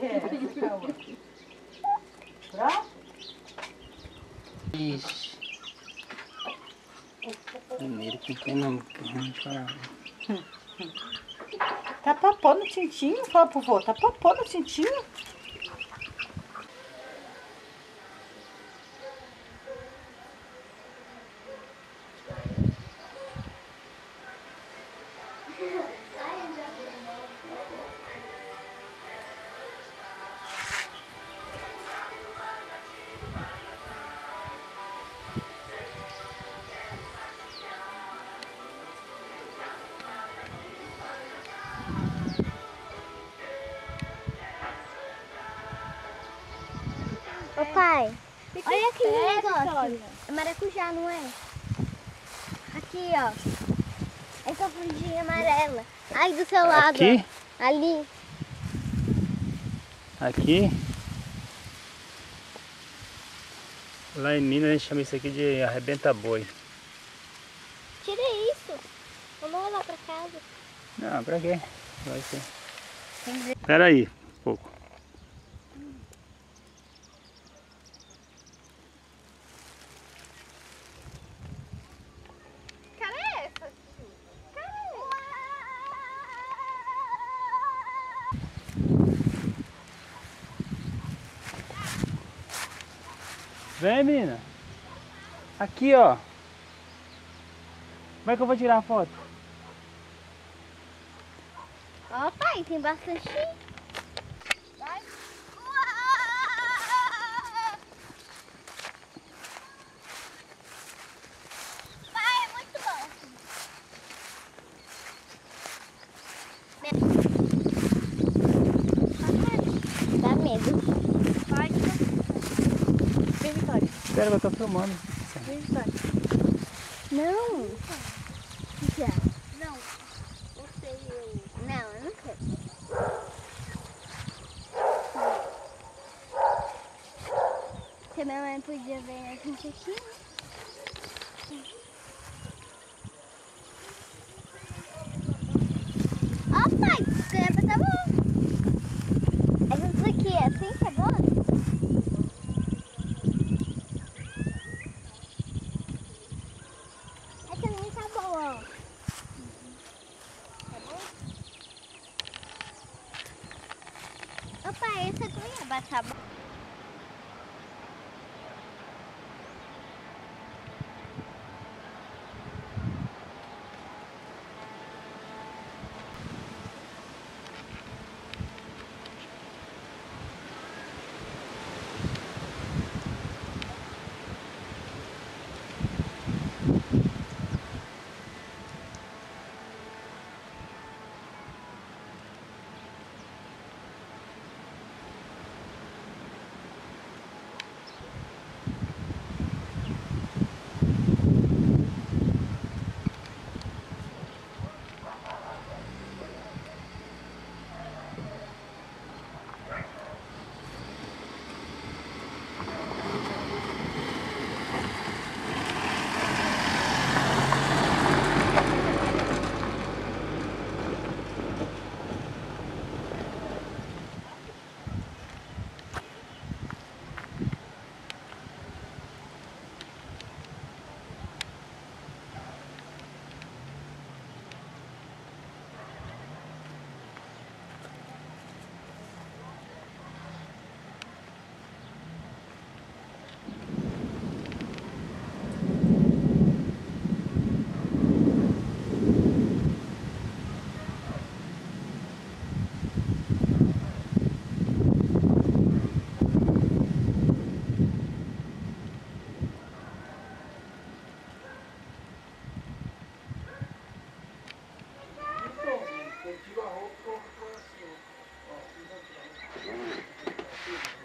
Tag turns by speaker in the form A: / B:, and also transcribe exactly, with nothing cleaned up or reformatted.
A: Pronto?
B: Ixi. Primeiro que tem nome que eu não falava.
A: Tá papando o tintinho? Fala pro vô, tá papando o tintinho?
C: Ô pai, olha aqui o negócio. É maracujá, não é? Aqui, ó. Essa frutinha amarela. Aí do seu lado.
B: Aqui?
C: Ó. Ali.
B: Aqui. Lá em Minas a gente chama isso aqui de arrebenta-boi.
C: Tira isso. Vamos lá pra casa.
B: Não, pra quê? Vai ser. Espera aí, um pouco. Vem, menina. Aqui, ó. Como é que eu vou tirar a foto?
C: Ó, pai, tem bastante. Vai. Pai, é muito bom. Dá medo. Vai. Vem, Vitória.
B: Espera que eu tô filmando.
C: Vem, Vitória. Não. Já. Não. Você e eu. Não, eu não quero. Porque minha mãe podia ver a gente aqui, né? Ó, pai, você é pra tá bom. Essas aqui é assim que é boa? Essa nem tá boa, ó. Tá bom? Ô, pai, essa goiaba tá boa.
D: Eu tiro a roupa e coloco assim, ó. Ó, fiz aqui, ó.